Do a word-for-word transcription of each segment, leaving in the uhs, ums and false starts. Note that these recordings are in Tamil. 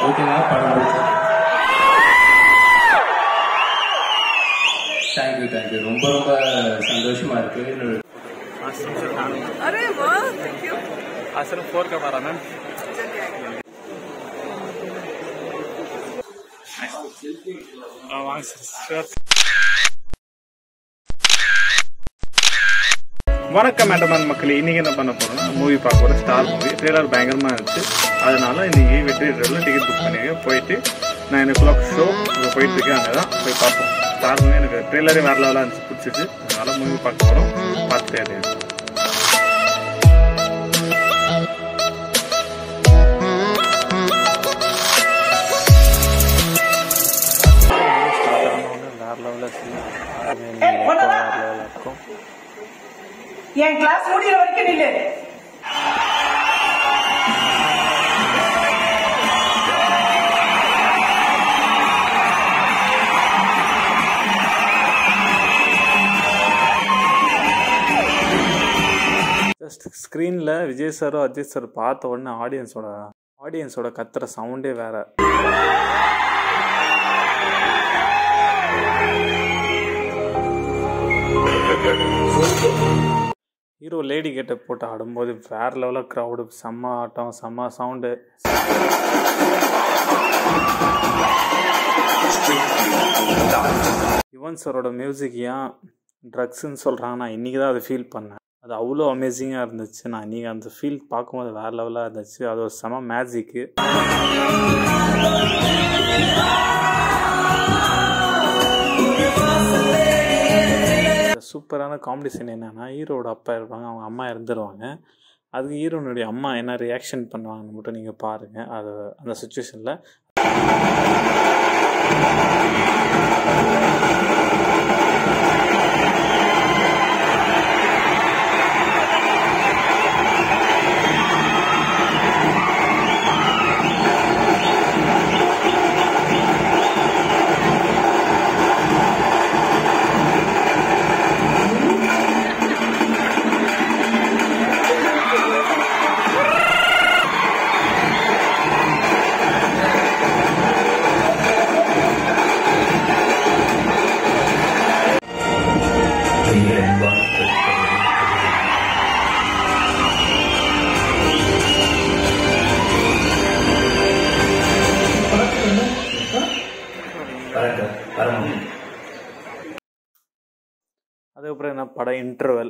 ஓகேங்களா? படம் முடிச்சு. தேங்க்யூ தேங்க்யூ ரொம்ப ரொம்ப சந்தோஷமா இருக்கு. अरे वाह, थैंक यू. असल फोर का बारह मैम. வணக்கம் மேட்டமான் மக்களே, இன்னைக்கு என்ன பண்ண போறோம்னா மூவி பார்க்க போறோம். ஸ்டார் மூவி ட்ரெய்லர் பயங்கரமா இருந்துச்சு. அதனால இன்னைக்கு வெற்றி ட்ரெயிலில் டிக்கெட் புக் பண்ணி போயிட்டு நான் எனக்கு கிளாக் ஷோ அங்கே போயிட்டு இருக்கேன். அங்கே தான் போய் பார்ப்போம். ஸ்டார் மூவி எனக்கு ட்ரெய்லரே வேற லெவலாக இருந்துச்சு, பிடிச்சிச்சு. அதனால மூவி பார்க்க போறோம். பார்த்துட்டே என் கிளாஸ் முடிகிற வரைக்கும் நில்லு. ஜஸ்ட் ஸ்க்ரீனில் விஜய் சாரோ அஜித் சார் பார்த்த உடனே ஆடியன்ஸோட ஆடியன்ஸோட கத்துற சவுண்டே வேற. ஹீரோ லேடி கெட்டப் போட்டு ஆடும்போது வேற லெவலில் க்ரௌடு, செம்ம ஆட்டம், செம்ம சவுண்டு. யுவன் சாரோட மியூசிக் ஏன் ட்ரக்ஸுன்னு சொல்கிறாங்க, நான் இன்றைக்கி தான் அதை ஃபீல் பண்ணேன். அது அவ்வளோ அமேசிங்காக இருந்துச்சு. நான் இன்றைக்கி அந்த ஃபீல் பார்க்கும்போது வேறு லெவலாக இருந்துச்சு. அது ஒரு செம மேஜிக்கு. சூப்பரான காமெடி சீன் என்னென்னா, ஹீரோட அப்பா இருப்பாங்க, அவங்க அம்மா இறந்துருவாங்க. அதுக்கு ஹீரோனுடைய அம்மா என்ன ரியாக்ஷன் பண்ணுவாங்கன்னு மட்டும் நீங்கள் பாருங்கள். அது அந்த சுச்சுவேஷனில் அதுக்கப்புறம் என்ன படம் இன்டர்வல்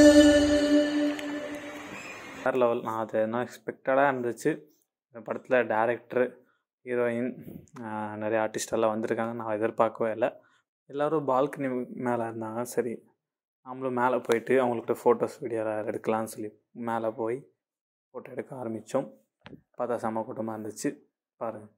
வேறு லெவல். நான் அது என்ன எக்ஸ்பெக்டடாக இருந்துச்சு. இந்த படத்தில் டேரக்டரு, ஹீரோயின், நிறைய ஆர்டிஸ்டெல்லாம் வந்திருக்காங்க. நான் எதிர்பார்க்கவே இல்லை. எல்லோரும் பால்கனி மேலே இருந்தாங்க. சரி, நம்மளும் மேலே போயிட்டு அவங்கள்கிட்ட ஃபோட்டோஸ் வீடியோ எடுக்கலாம்னு சொல்லி மேலே போய் ஃபோட்டோ எடுக்க ஆரம்பித்தோம். பார்த்தா செம்ம கூட்டமாக இருந்துச்சு. பாருங்கள்.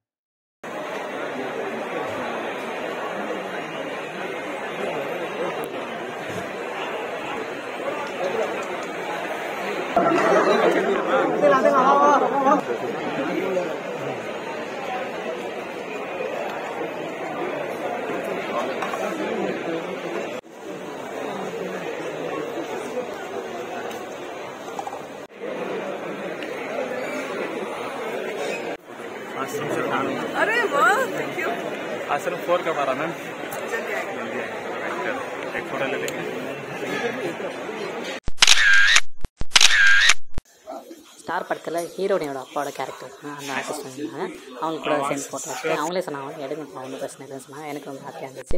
अरे वाह, थैंक यू. असल फोर का बारह मैम. एक फोटो ले लेंगे. ஸ்டார் படத்தில் ஹீரோனியோட அப்பாவோட கேரக்டர் அந்த ஆர்டிஸ்ட் வந்தாங்க. அவங்க கூட சேர்ந்து ஃபோட்டோ எடுத்து அவங்களே சொன்னாங்க எடுங்க, ஒன்றும் பிரச்சனை இல்லைன்னு சொன்னாங்க. எனக்கு ரொம்ப ஹாப்பியாக இருந்துச்சு.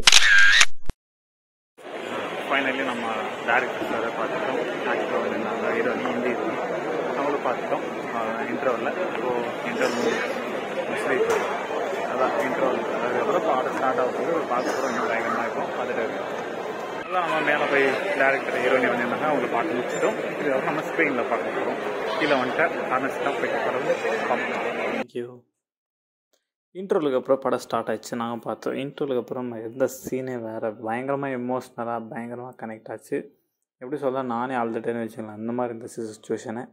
ஃபைனலி நம்ம டேரக்டர் சாரை பார்த்துட்டோம். ஆக்டர் இருந்தாங்க, ஹீரோயின் ஹிந்தி அவங்களும் பார்த்துட்டோம் இன்டர்வலில். ஸோ இன்டர்வல் சரி, அதான் இன்டர்வல். அதுக்கப்புறம் பாடம் ஸ்டார்ட் ஆகும்போது பார்க்குறோம். இன்னும் பயங்கரமாக இருக்கும். பார்த்துட்டு அதான் நம்ம மேலே போய் டேரக்டர் ஹீரோயின் வந்திருந்தாங்க, அவங்களை பார்த்து முடிச்சிட்டோம். இதுக்கப்புறம் நம்ம ஸ்க்ரீனில் பார்க்க போகிறோம். கீழே வந்துட்டு ஆனஸ்டாக போயிட்டு படம் பார்ப்போம். தேங்க்யூ. இன்டர்வலுக்கு அப்புறம் படம் ஸ்டார்ட் ஆயிடுச்சு. நாங்கள் பார்த்தோம். இன்டர்வலுக்கு அப்புறம் எந்த சீனே வேறு பயங்கரமாக எமோஷ்னலாக பயங்கரமாக கனெக்ட் ஆச்சு. எப்படி சொல்ல, நானே அழுதுட்டேன்னு வச்சுக்கலாம். அந்த மாதிரி இருந்துச்சு சுச்சுவேஷனை.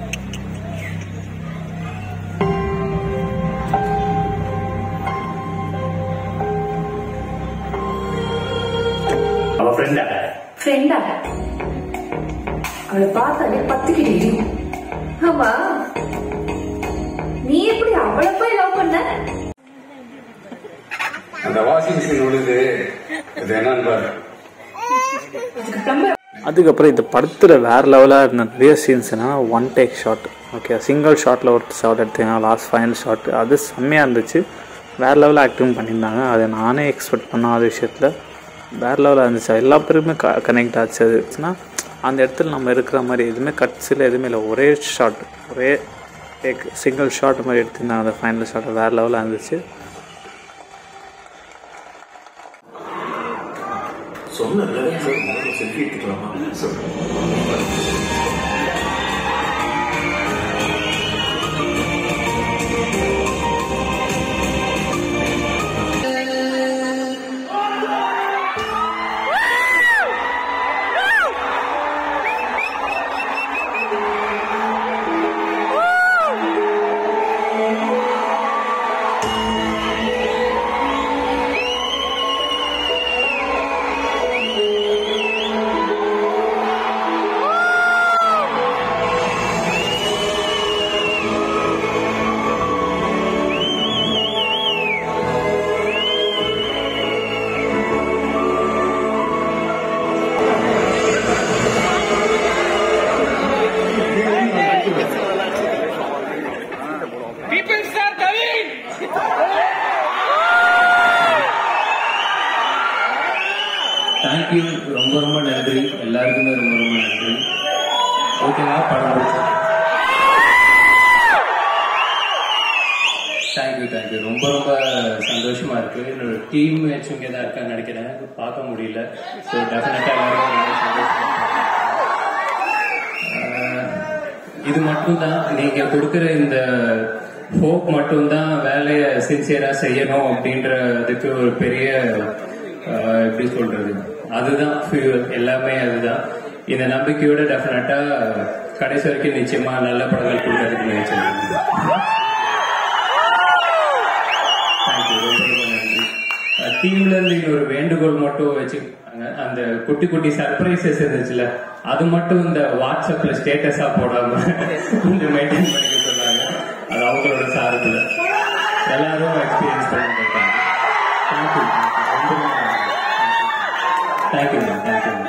ஃப்ரெண்டா அவளை பார்த்தாலே பத்துக்கிட்டே. ஆமா, நீ எப்படி அவளை போய் லவ் பண்ண? வந்த அந்த வாஷிங் மிஷின் ஓடுது அது என்னன்னு பாரு. அதுக்கப்புறம் இந்த படத்தில் வேறு லெவலாக இருந்த நிறைய சீன்ஸ்னா one take shot. Okay, single ஷாட்டில் ஒரு ஷாட் எடுத்தீங்க, லாஸ்ட் ஃபைனல் ஷாட் அது செம்மையாக இருந்துச்சு. வேறு லெவலில் ஆக்டிங் பண்ணியிருந்தாங்க. அதை நானே எக்ஸ்பெக்ட் பண்ணாத விஷயத்தில் வேறு லெவலாக இருந்துச்சு. எல்லா பேருமே க கனெக்ட் ஆச்சு. அதுச்சுன்னா அந்த இடத்துல நம்ம இருக்கிற மாதிரி எதுவுமே கட்ஸில் எதுவுமே இல்லை, ஒரே ஷாட் ஒரே டேக் சிங்கிள் ஷாட் மாதிரி எடுத்திருந்தாங்க. அந்த ஃபைனல் ஷாட் வேறு லெவலாக இருந்துச்சு. சொன்ன செல்ஃபி எடுத்துக்கலாமா? தேங்க்யூ, ரொம்ப ரொம்ப நன்றி எல்லாருக்குமே, ரொம்ப ரொம்ப நன்றி. ஓகேவா? படம் தேங்க்யூ தேங்க்யூ ரொம்ப ரொம்ப சந்தோஷமா இருக்கு. என்னோட டீம் மேட்ச் இங்கே தான் இருக்கான்னு நினைக்கிறேன், பார்க்க முடியல. ஸோ டெஃபினட்டா எல்லாரும் ரொம்ப சந்தோஷமா. இது மட்டும்தான் நீங்க கொடுக்குற இந்த ஹோப் மட்டும்தான் வேலையை சின்சியரா செய்யணும் அப்படின்றதுக்கு ஒரு பெரிய எப்படி சொல்றது, அதுதான் எல்லாமே. அதுதான் இந்த நம்பிக்கையோட டெஃபினட்டா கடைசி வரைக்கும் நிச்சயமா நல்ல படங்கள் கொடுக்கறதுக்கு முயற்சி. தேங்க்யூ, ரொம்ப ரொம்ப நன்றி. டீம்ல இருந்து ஒரு வேண்டுகோள் மட்டும் வச்சுக்காங்க, அந்த குட்டி குட்டி சர்ப்ரைசஸ் இருந்துச்சுல, அது மட்டும் இந்த வாட்ஸ்அப்ல ஸ்டேட்டஸா போடாம கொஞ்சம் மெயின்டைன் பண்ணிக்க சொன்னாங்க. அது அவங்களோட சார்பில் எல்லாரும் எக்ஸ்பீரியன்ஸ் பண்ணிட்டு இருக்காங்க. தேங்க்யூ, ரொம்ப thank you ma'am, thank you ma'am.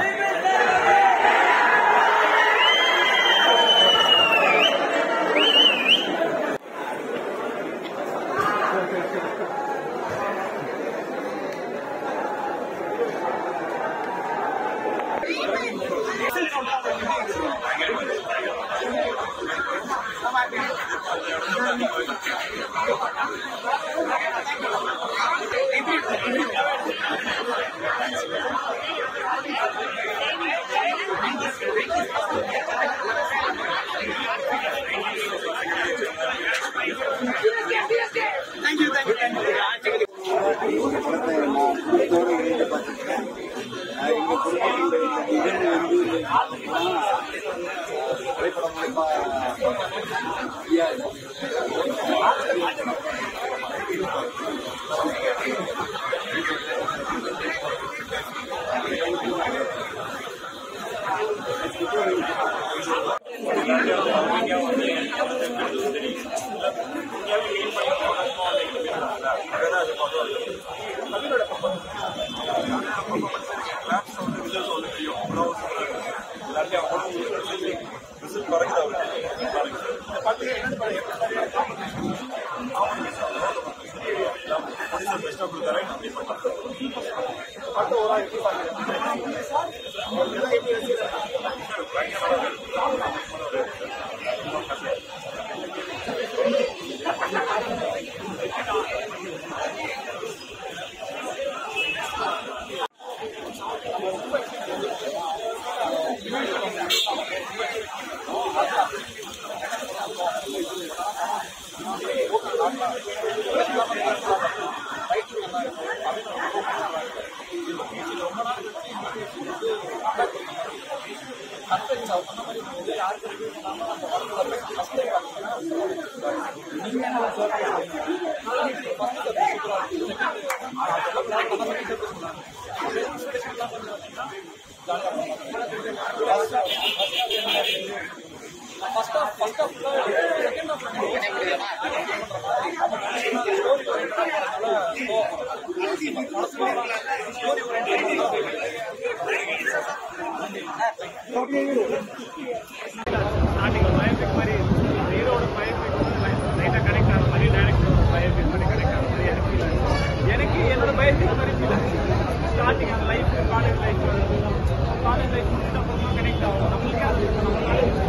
First of, first of, second of, starting biopic மாதிரி ஹீரோட பயோபிக் லைட்டாக கனெக்ட் ஆன மாதிரி டைரக்டரோட பயோபிக் மாதிரி கனெக்ட் ஆன மாதிரி எனக்கு ஃபீல் ஆகுது. எனக்கு என்னோட பயோபிக் மாதிரி ஃபீல் ஆகுது. ஸ்டார்டிங் அந்த life college life college life முடிச்சுட்டு அப்புறமா கனெக்ட் ஆகும். நம்மளுக்கே அது நம்ம காலேஜ்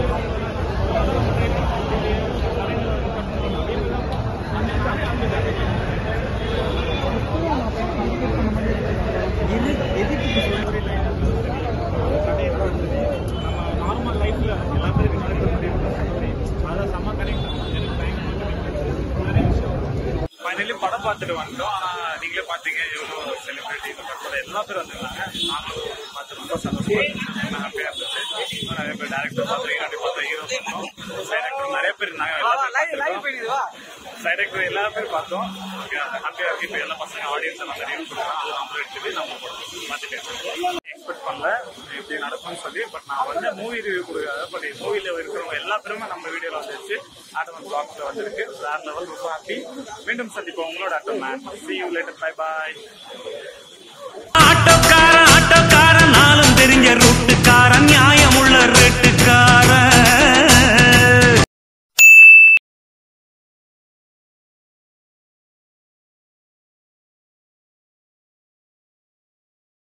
நார்மல் லைஃப்ல எல்லா பேருக்கும் நடக்கிற மாதிரி அதான் செம்ம கனெக்ட் ஆகும். எனக்கு பயங்கரமாக கனெக்ட் நிறைய விஷயம். ஃபைனலி படம் பார்த்துட்டு வந்துட்டோம். ஆனால் நீங்களே பார்த்தீங்க எவ்வளோ செலிபிரிட்டி எல்லா பேரும் வந்துருந்தாங்க. நாங்களும் பார்த்து ரொம்ப சந்தோஷமா ஹாப்பியாக இருந்துச்சு. நிறைய பேர் டேரக்டர் பார்த்துருக்கீங்க, கண்டிப்பாக பார்த்தா ஹீரோ பார்த்தோம். டைரக்டர் நிறைய பேர் இருந்தாங்க. டைரக்டர் எல்லா பேரும் பார்த்தோம். ஹாப்பியாக இருக்கு. இப்போ எல்லா பசங்க ஆடியன்ஸ் எல்லாம் நிறைய கொடுக்குறாங்க. அது நம்ம எடுத்துட்டு நம்ம பார்த்துட்டு எக்ஸ்பெக்ட் பண்ணல இப்படி நடக்கும்னு சொல்லி. பட் நான் வந்து மூவி ரிவ்யூ கொடுக்குறேன். பட் மூவியில் இருக்கிறவங்க எல்லா பேருமே நம்ம வீடியோவில் வந்துருச்சு. ஆட்டோமன் பாக்ஸில் வந்துருக்கு. வேற லெவல், ரொம்ப ஹாப்பி. மீண்டும் சந்திப்போம் உங்களோட ஆட்டோமேன். See you later. Bye bye. ஆட்டோக்காரன் ஆட்டோக்காரன் நாளும் தெரிஞ்ச ரூட்டுக்காரன்